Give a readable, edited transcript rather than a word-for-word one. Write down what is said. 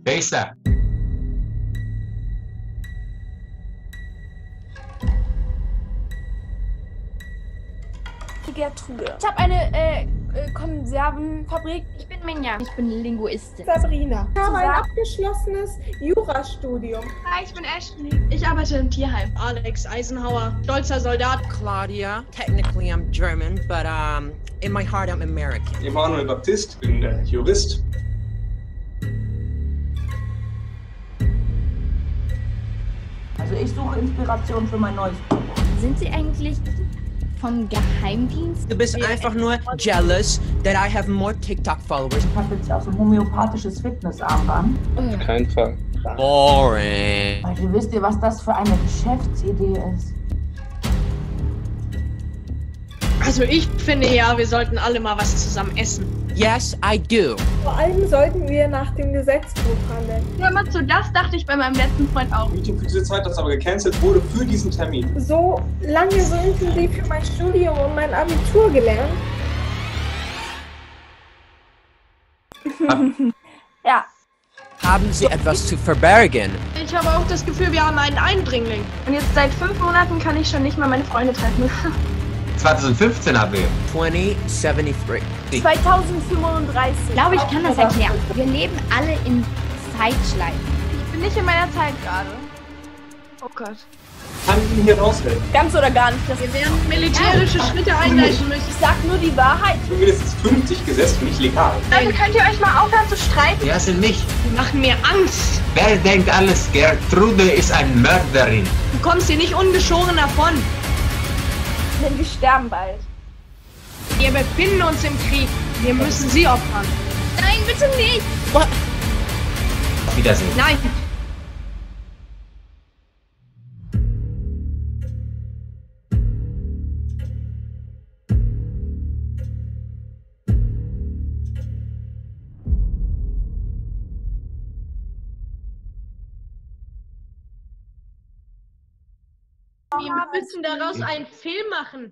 Besser. Gertrude. Ich habe eine Konservenfabrik. Ich bin Minja. Ich bin Linguistin. Sabrina. Ich habe ein abgeschlossenes Jurastudium. Hi, ich bin Ashley. Ich arbeite im Tierheim. Alex Eisenhower, stolzer Soldat. Claudia. Technically I'm German, but in my heart I'm American. Emanuel Baptist, bin Jurist. Also ich suche Inspiration für mein neues Buch. Sind Sie eigentlich vom Geheimdienst? Du bist einfach nur jealous that I have more TikTok followers. Ich habe jetzt auch so ein homöopathisches Fitnessarmband. Auf keinen Fall. Boring. Leute, wisst ihr, was das für eine Geschäftsidee ist? Also ich finde ja, wir sollten alle mal was zusammen essen. Yes, I do. Vor allem sollten wir nach dem Gesetzbuch handeln. Hör mal zu, das dachte ich bei meinem letzten Freund auch. Meeting für diese Zeit, das aber gecancelt wurde für diesen Termin. So lange, so intensiv für mein Studium und mein Abitur gelernt. Ja. Haben Sie etwas zu verbergen? Ich habe auch das Gefühl, wir haben einen Eindringling. Und jetzt seit 5 Monaten kann ich schon nicht mal meine Freunde treffen. 2015 haben wir. 2073. 2035. Ich glaube, ich kann das erklären. Wir leben alle in Zeitschleifen. Ich bin nicht in meiner Zeit gerade. Oh Gott. Kann ich Ihnen hier raushelfen? Ganz oder gar nicht. Das Wir werden militärische Schritte einleiten müssen. ich sag nur die Wahrheit. Ich bin mindestens 50 gesetzt, nicht legal. Leute, könnt ihr euch mal aufhören zu streiten? Die hassen mich. Die machen mir Angst. Wer denkt alles? Gertrude ist eine Mörderin. Du kommst hier nicht ungeschoren davon. Denn wir sterben bald. Wir befinden uns im Krieg. Wir müssen sie opfern. Nein, bitte nicht! Auf Wiedersehen. Nein. Wir müssen daraus einen Film machen.